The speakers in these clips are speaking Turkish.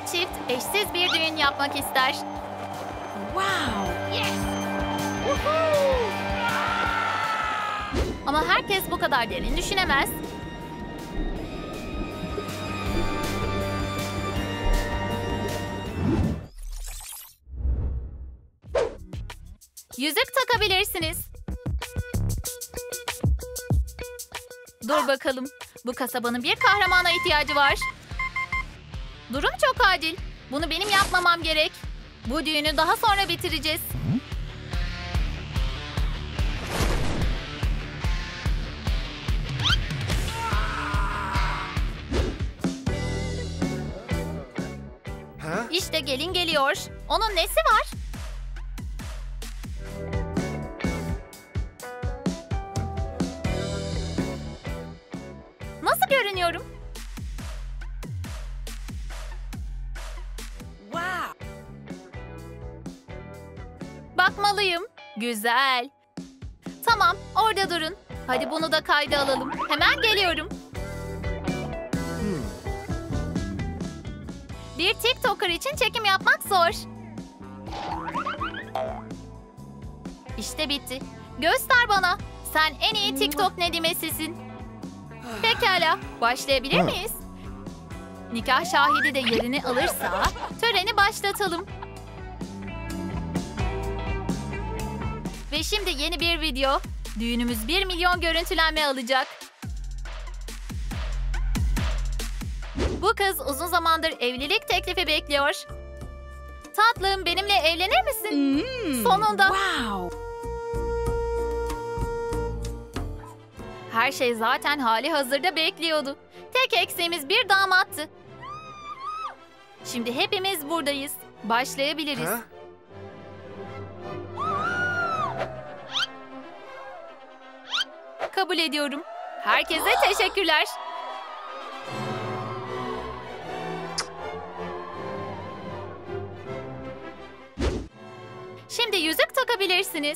Her çift eşsiz bir düğün yapmak ister. Wow! Yes! Woohoo! Ama herkes bu kadar derin düşünemez. Yüzük takabilirsiniz. Dur bakalım. Bu kasabanın bir kahramana ihtiyacı var. Durum çok acil. Bunu benim yapmamam gerek. Bu düğünü daha sonra bitireceğiz. İşte gelin geliyor. Onun nesi var? Nasıl görünüyorum? Wow! Bakmalıyım. Güzel. Tamam, orada durun. Hadi bunu da kayda alalım. Hemen geliyorum. Bir TikToker için çekim yapmak zor. İşte bitti. Göster bana. Sen en iyi TikTok nedimesisin. Pekala, başlayabilir miyiz? Nikah şahidi de yerini alırsa töreni başlatalım. Ve şimdi yeni bir video. Düğünümüz 1 milyon görüntülenme alacak. Bu kız uzun zamandır evlilik teklifi bekliyor. Tatlım, benimle evlenir misin? Sonunda. Wow! Her şey zaten hali hazırda bekliyordu. Tek eksiğimiz bir damattı. Şimdi hepimiz buradayız. Başlayabiliriz. Kabul ediyorum. Herkese teşekkürler. Şimdi yüzük takabilirsiniz.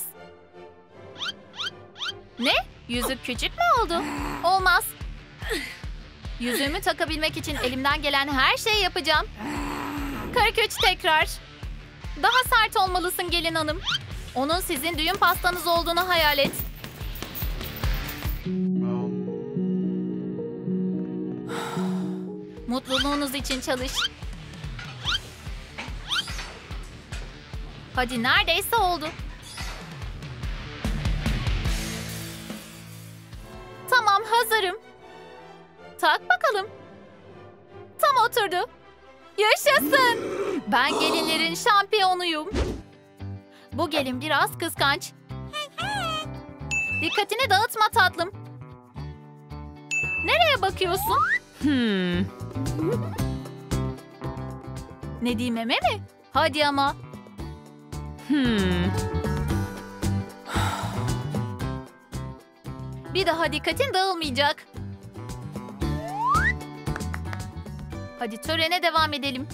Ne? Yüzük küçük mü oldu? Olmaz. Yüzüğümü takabilmek için elimden gelen her şeyi yapacağım. 43 tekrar. Daha sert olmalısın gelin hanım. Onun sizin düğün pastanız olduğunu hayal et. Mutluluğunuz için çalış. Hadi neredeyse oldu. Tamam, hazırım. Tak bakalım. Tam oturdu. Yaşasın. Ben gelinlerin şampiyonuyum. Bu gelin biraz kıskanç. Dikkatini dağıtma tatlım. Nereye bakıyorsun? Nedimeme mi? Hadi ama. Bir daha dikkatin dağılmayacak. Hadi törene devam edelim.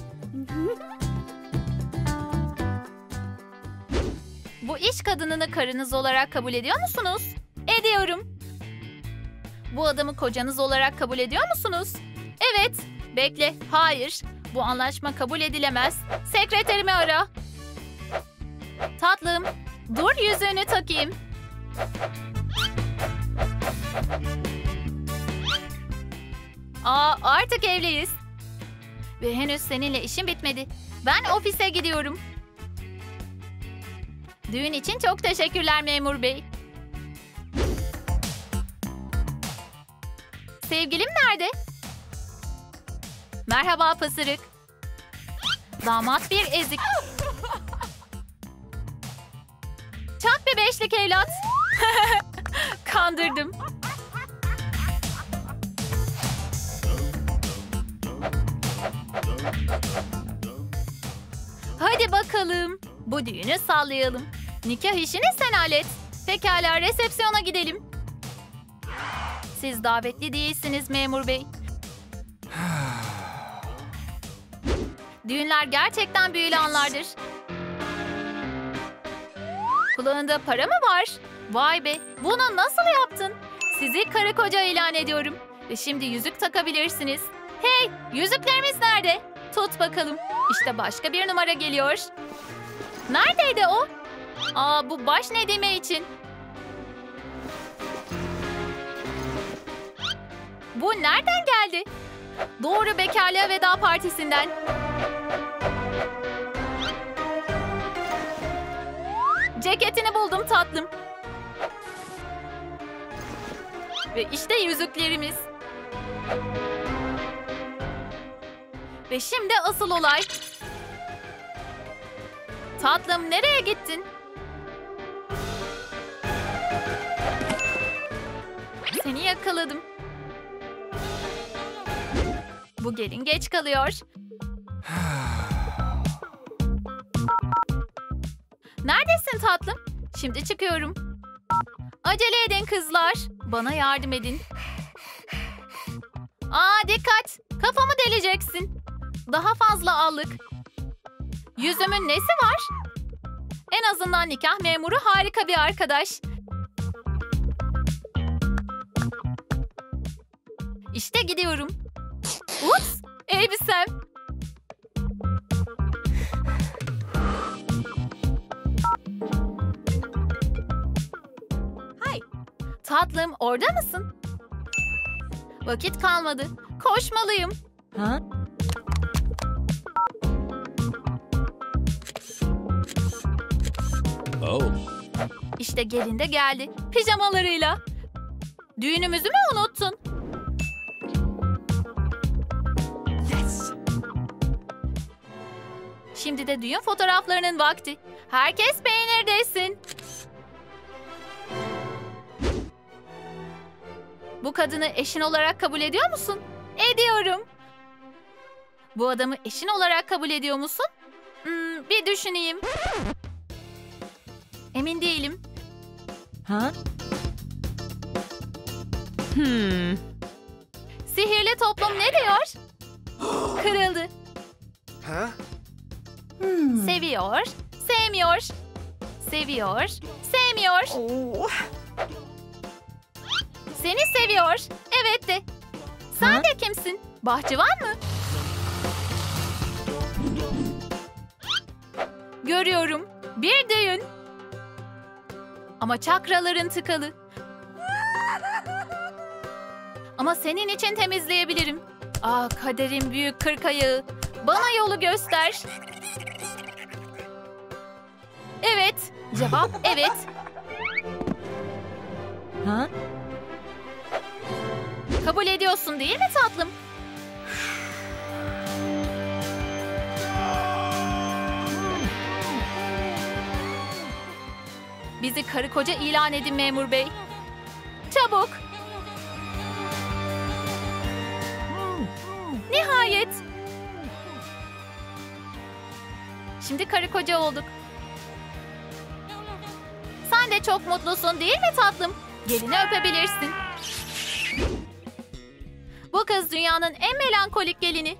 Bu iş kadınını karınız olarak kabul ediyor musunuz? Ediyorum. Bu adamı kocanız olarak kabul ediyor musunuz? Evet. Bekle. Hayır. Bu anlaşma kabul edilemez. Sekreterimi ara. Tatlım. Dur, yüzüğünü takayım. Artık evliyiz. Ve henüz seninle işim bitmedi. Ben ofise gidiyorum. Düğün için çok teşekkürler memur bey. Sevgilim nerede? Merhaba pısırık. Damat bir ezik. Çak bir beşlik evlat. Kandırdım. Hadi bakalım. Bu düğünü sallayalım. Nikah işini sen hallet. Pekala, resepsiyona gidelim. Siz davetli değilsiniz memur bey. Düğünler gerçekten büyülü anlardır. Kulağında para mı var? Vay be, bunu nasıl yaptın? Sizi karı koca ilan ediyorum. Ve şimdi yüzük takabilirsiniz. Hey, yüzüklerimiz nerede? Tut bakalım. İşte başka bir numara geliyor. Neredeydi o? Aa, bu baş nedimi için. Bu nereden geldi? Doğru, bekarlığa veda partisinden. Ceketini buldum tatlım. Ve işte yüzüklerimiz. Ve şimdi asıl olay. Tatlım, nereye gittin? Seni yakaladım. Bu gelin geç kalıyor. Neredesin tatlım? Şimdi çıkıyorum. Acele edin kızlar. Bana yardım edin. Aa, dikkat. Kafamı deleceksin. Daha fazla allık. Yüzümün nesi var? En azından nikah memuru harika bir arkadaş. İşte gidiyorum. Ups, elbisem. Hay. Tatlım, orada mısın? Vakit kalmadı. Koşmalıyım. Huh? Oh. İşte gelin de geldi. Pijamalarıyla. Düğünümüzü mü unuttun? Yes. Şimdi de düğün fotoğraflarının vakti. Herkes peynir desin. Bu kadını eşin olarak kabul ediyor musun? Ediyorum. Bu adamı eşin olarak kabul ediyor musun? Bir düşüneyim. Emin değilim. Huh? Sihirli toplum ne diyor? Kırıldı. Seviyor, sevmiyor. Seviyor, sevmiyor. Oh. Seni seviyor. Evet de. Sen Ha? de kimsin? Bahçıvan mı? Görüyorum. Bir düğün. Ama çakraların tıkalı. Ama senin için temizleyebilirim. Ah, kaderin büyük kırk ayağı. Bana yolu göster. Evet. Cevap evet. Huh? Kabul ediyorsun değil mi tatlım? Bizi karı koca ilan edin memur bey. Çabuk. Nihayet. Şimdi karı koca olduk. Sen de çok mutlusun değil mi tatlım? Gelini öpebilirsin. Bu kız dünyanın en melankolik gelini.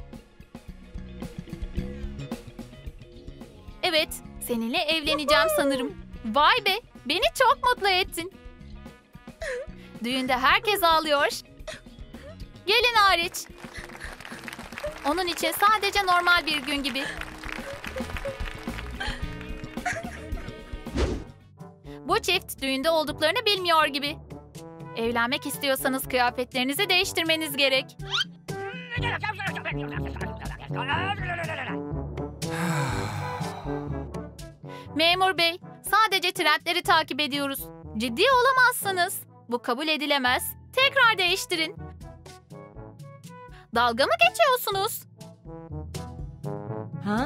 Evet, seninle evleneceğim sanırım. Vay be, beni çok mutlu ettin. Düğünde herkes ağlıyor. Gelin hariç. Onun için sadece normal bir gün gibi. Bu çift düğünde olduklarını bilmiyor gibi. Evlenmek istiyorsanız kıyafetlerinizi değiştirmeniz gerek. Memur bey, sadece trendleri takip ediyoruz. Ciddi olamazsınız. Bu kabul edilemez. Tekrar değiştirin. Dalga mı geçiyorsunuz? Huh?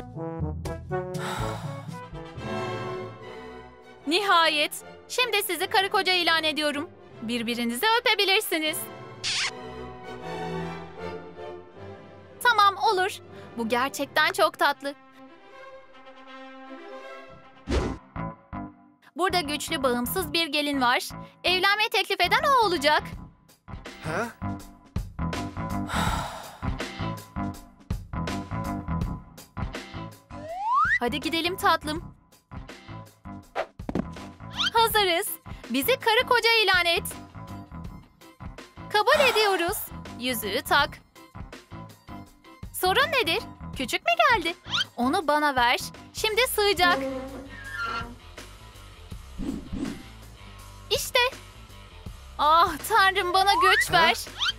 Nihayet. Şimdi sizi karı koca ilan ediyorum. Birbirinizi öpebilirsiniz. Tamam, olur. Bu gerçekten çok tatlı. Burada güçlü, bağımsız bir gelin var. Evlenme teklif eden o olacak. Hadi gidelim tatlım. Hazırız. Bizi karı koca ilan et. Kabul ediyoruz. Yüzüğü tak. Sorun nedir? Küçük mü geldi? Onu bana ver. Şimdi sığacak. İşte. Ah Tanrım, bana güç ver.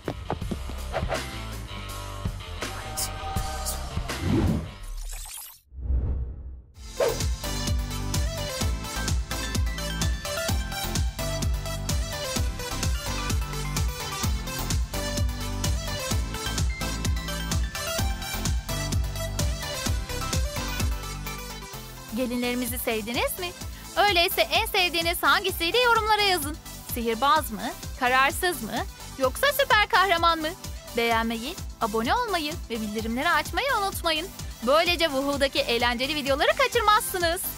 Gelinlerimizi sevdiniz mi? Öyleyse en sevdiğiniz hangisiydi yorumlara yazın. Sihirbaz mı? Kararsız mı? Yoksa süper kahraman mı? Beğenmeyi, abone olmayı ve bildirimleri açmayı unutmayın. Böylece Woohoo'daki eğlenceli videoları kaçırmazsınız.